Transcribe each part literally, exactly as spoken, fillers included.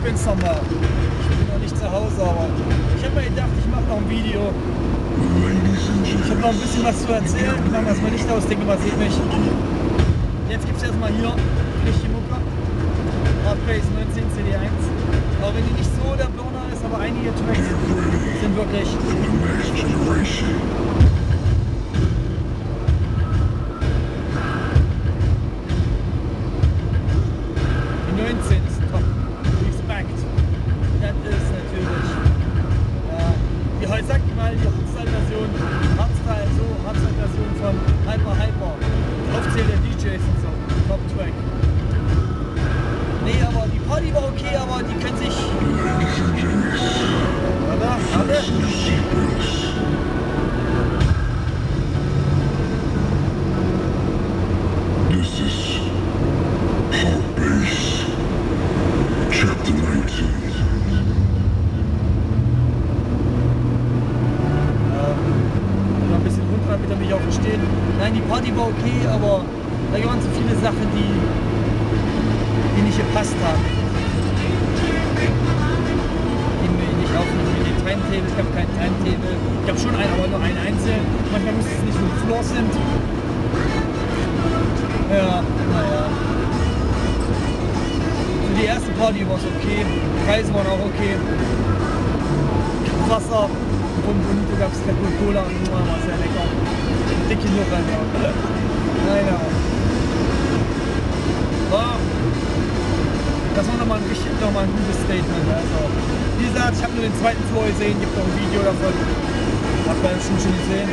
bin's nochmal. Ich bin noch nicht zu Hause, aber ich habe mir gedacht, ich mache noch ein Video. Ich habe noch ein bisschen was zu erzählen. Ich mache mal das mal Licht aus, denke mal, seht mich. Jetzt gibt es erstmal hier richtige Mucke. Hardbase neunzehn C D eins. Auch wenn die nicht so der Burner ist, aber einige Tracks sind wirklich. Die neunzehn ist top. Respect. Das ist natürlich. Ja, die heute sagt mal die Hardstyle-Version, Hardstyle, so Hardstyle-Version von Hyper Hyper. Aufzählen der D Js und so. Top-Track. Nee, aber die Party war okay, aber die können sich... Warte, warte. This is Hardbase, Chapter neunzehn. Ähm, noch ein bisschen runter, damit er mich auch versteht. Nein, die Party war okay, aber da waren so viele Sachen, die... die nicht gepasst haben. Die mir nicht aufnehmen. Die Timetable, ich habe kein Timetable. Ich habe schon einen, aber nur einen einzeln. Manchmal muss es nicht so Floor sind. Ja, naja. Für die erste Party war es okay. Die Preise waren auch okay. Wasser und Bonito gab es Red Bull Cola und nur war sehr lecker. Dicke Nuss einfach. Naja. War Das war nochmal ein, richtig, noch mal ein gutes Statement. Also, wie gesagt, ich habe nur den zweiten Floor gesehen, gibt noch ein Video davon. Habt ihr schon schon gesehen.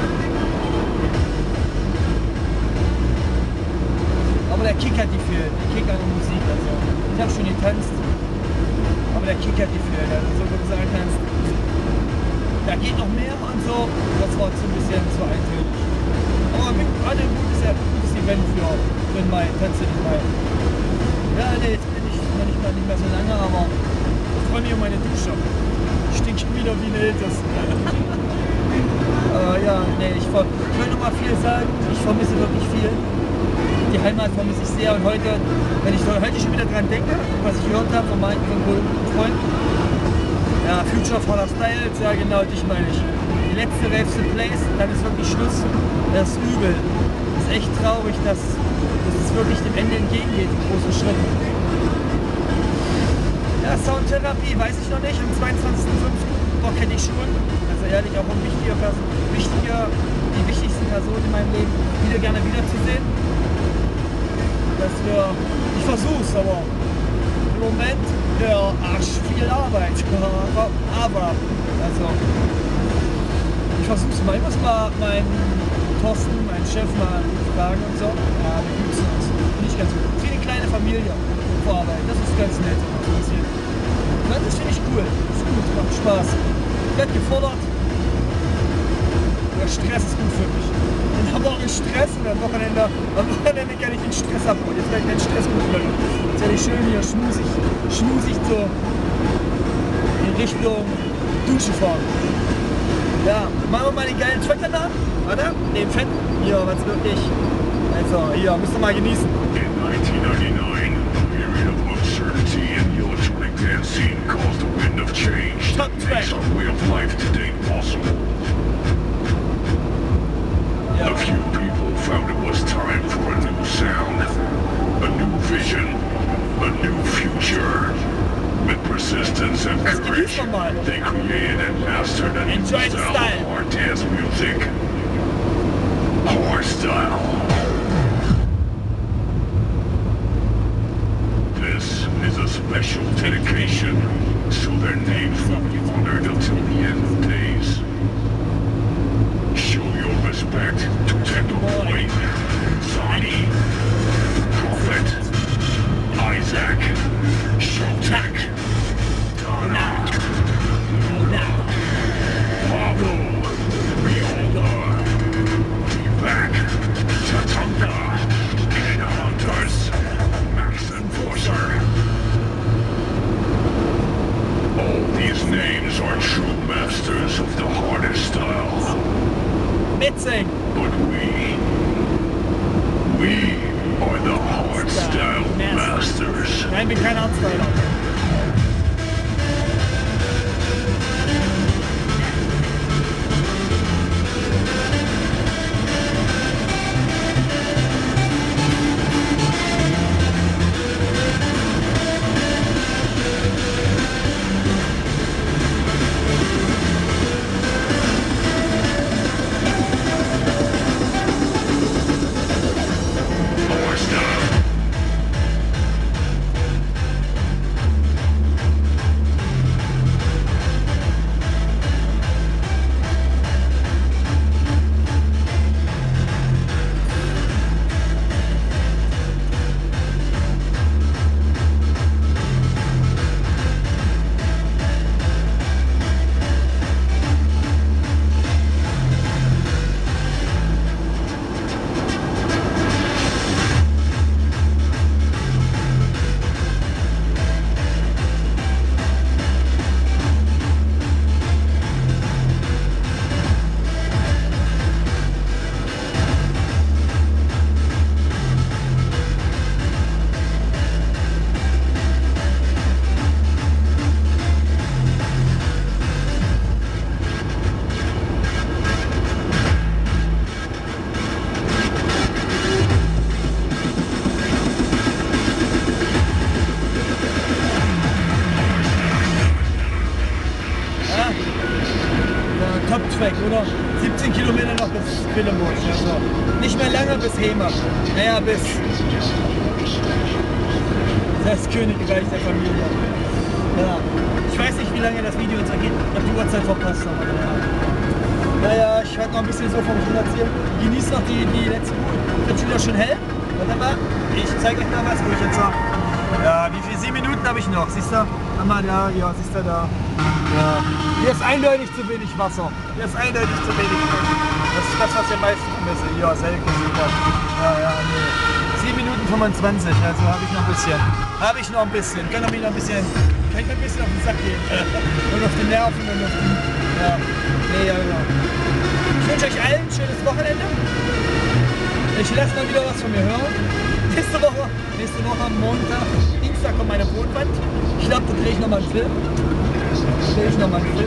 Aber der Kick hat die fehlt. Der Kick an der Musik. Also, ich habe schon getanzt. Aber der Kick hat die fehlt. Also, so wie du sagen kannst, da geht noch mehr und so. Das war so ein bisschen zu eintönig. Aber gerade ein gutes, gutes Event für, für Mai, Tänze in Mai. Ja, nee, jetzt bin ich noch nicht, mal, nicht mehr so lange, aber ich freue mich um meine Dusche. Ich stink schon wieder wie eine Iltis. äh, ja, nee, ich, ver ich will noch mal viel sagen, ich vermisse wirklich viel. Die Heimat vermisse ich sehr und heute, wenn ich heute schon wieder dran denke, was ich gehört habe von meinen guten Freunden, ja, Future of Hardstyle, ja genau, dich meine ich. Die letzte Raves in Place, dann ist wirklich Schluss, das ist übel. Das ist echt traurig, dass dass es wirklich dem Ende entgegengeht, in großen Schritten. Ja, Soundtherapie, weiß ich noch nicht, am zweiundzwanzigsten fünften Bock hätte ich schon. Also ehrlich, auch um wichtige, wichtige, die wichtigsten Personen in meinem Leben wieder gerne wiederzusehen. Das wäre, ich versuch's, aber im Moment, ja, arsch viel Arbeit. Aber, also, ich versuch's mal, ich muss mal meinen Thorsten, mein Chef, mal fragen und so. Ja, wir grüßen uns. Nicht ganz gut. Wie eine kleine Familie vor Arbeit. Das ist ganz nett. Das ist, finde ich, cool. Das ist gut, macht Spaß. Ich werde gefordert. Der Stress ist gut für mich. Ich habe auch einen Stress und am Wochenende, am Wochenende kann ich den Stress abholen. Jetzt werde ich keinen Stress gut machen. Jetzt werde ich schön hier schmusig, schmusig so in Richtung Dusche fahren. Ja, machen wir mal den geilen Track danach. Warte, den fetten. Hier, was wirklich. Also, hier, müsst ihr mal genießen. In nineteen ninety-nine, a period of uncertainty in the electronic dance scene caused a wind of change that makes our way of life today possible. Ja. A few people found it was time for a new sound, a new vision, a new future. With persistence and courage, they created and mastered a new style of hard dance music. Hardstyle. This is a special dedication, so their names will be honored until the end of days. Show your respect to Techno Boy, Sonny, Prophet, Isaac, Showtech, Donna, Pablo, Viola, Back, Tatunga, and Hunters, Max Enforcer. All these names are true masters of the hardest style. Mitsing. But we, we are the hardstyle masters. Nein, ich bin kein Hardstyler. weg, oder? siebzehn Kilometer noch bis Quillenbusch. Also nicht mehr lange bis Hemer. Naja, bis das Königreich der Familie. Ja. Ich weiß nicht, wie lange das Video jetzt ergeht. Ich habe die Uhrzeit verpasst. Aber ja. Naja, ich werde noch ein bisschen so vom Film erzählen. Genießt noch die, die letzten Minuten. Wird schon wieder schön hell. Warte mal, ich zeige euch mal was, wo ich jetzt habe. Ja, wie viele sieben Minuten habe ich noch? Siehst du? Einmal da, ja, siehst du da. Ja. Hier ist eindeutig zu wenig Wasser. Hier ist eindeutig zu wenig Fisch. Das ist das, was ich am meisten vermisse. Ja, Selke, super. Ja, ja, nee. sieben Minuten fünfundzwanzig, also habe ich noch ein bisschen. Habe ich noch ein bisschen. Kann ich noch ein bisschen, kann ich noch ein bisschen auf den Sack gehen. Und auf die Nerven und auf die. Ja. Nee, ja, genau. Ich wünsche euch allen ein schönes Wochenende. Ich lasse mal wieder was von mir hören. Nächste Woche, nächste Woche am Montag, Dienstag kommt meine Wohnwand. Ich glaube, da drehe ich nochmal einen Film. Da drehe ich nochmal einen Film.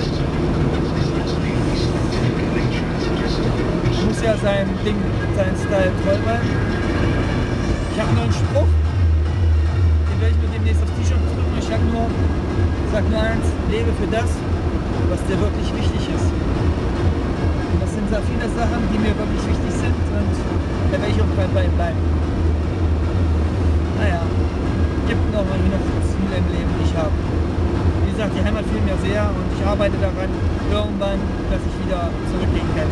Muss ja sein Ding, sein Style toll sein. Ich habe nur einen Spruch, den werde ich mir demnächst aufs T-Shirt drücken. Ich sage nur, sag nur eins, lebe für das, was dir wirklich wichtig ist. Und das sind so viele Sachen, die mir wirklich wichtig sind und da werde ich auch bei bleiben. Naja, gibt noch, noch Ziele im Leben, die ich habe. Wie gesagt, die Heimat fehlt mir sehr und ich arbeite daran, irgendwann, dass ich wieder zurückgehen kann.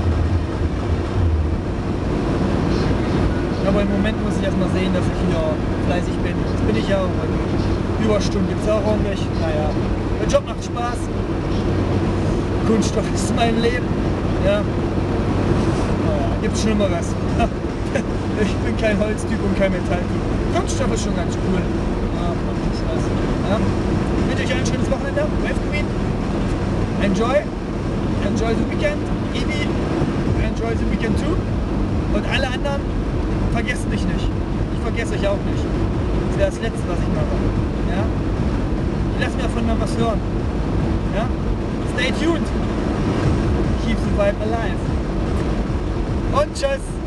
Aber im Moment muss ich erstmal sehen, dass ich wieder fleißig bin. Das bin ich ja auch. Und Überstunden gibt es auch ordentlich. Naja, der Job macht Spaß. Kunststoff ist mein Leben. Ja. Naja, gibt Schlimmeres. Ich bin kein Holztyp und kein Metalltyp. Kunststoff ist schon ganz cool. Ja, macht Spaß. Ja. Ich wünsche euch ein schönes Wochenende. Wave Queen. Enjoy. Enjoy the weekend. Ibi. Enjoy the weekend too. Und alle anderen, vergesst mich nicht. Ich vergesse euch auch nicht. Das wäre das Letzte, was ich mache. Ja? Lasst mir davon mal was hören. Ja? Stay tuned. Keep the vibe alive. Und tschüss.